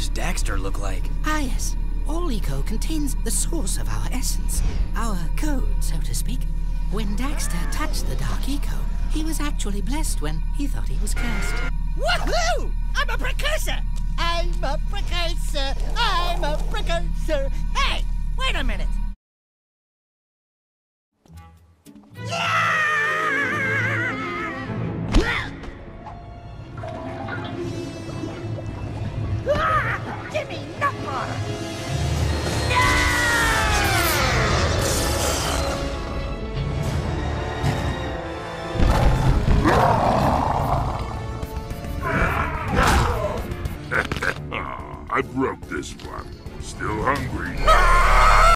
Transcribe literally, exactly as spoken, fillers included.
does Daxter look like? Ah, yes. All eco contains the source of our essence, our code, so to speak. When Daxter touched the dark eco, he was actually blessed when he thought he was cursed. Woohoo! I'm a precursor! I'm a precursor! I'm a precursor! Hey, wait a minute! Yeah!